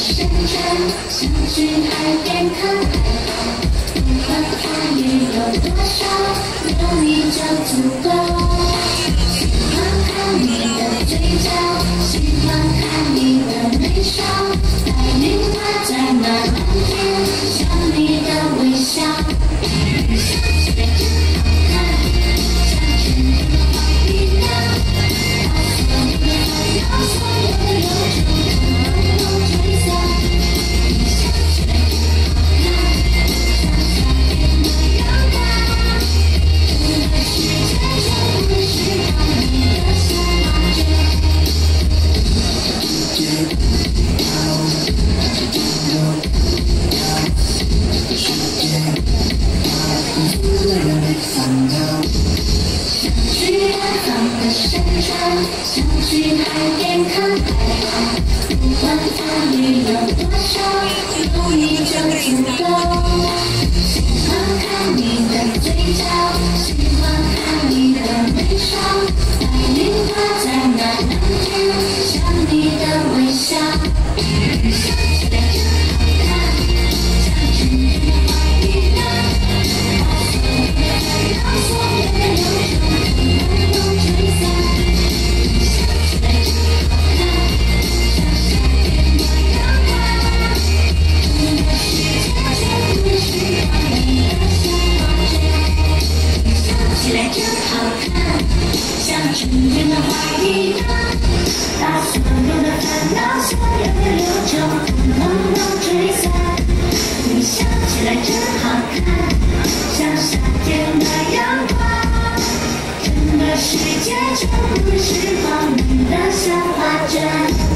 深圳，想去海边看海浪。不管风雨有多少，有你就足够。喜欢看你的嘴角，喜欢看你的眉梢，白云它在那蓝天，像你的微笑。你笑起来真好看，像春天的花一样，把所有的忧愁统统吹散。你笑起来真好看，像夏天的阳光。整个世界全部是靠你的小麻雀。想去远方的深圳，想去海边看海浪。不管风雨有多少，有你就足够。喜欢看你的嘴角，喜欢看你的眉梢，白云它在那蓝天，像你的微笑。你笑起来真好看，像春天的花一样，把所有的忧愁统统吹散。你笑起来真好看，像夏天的阳光。整个世界全部是靠你的小麻雀。你笑起来真好看，像春天的花一样，把所有的烦恼，所有的忧愁统统吹散。你笑起来真好看，像夏天的阳光。整个世界全部是靠你的小花卷。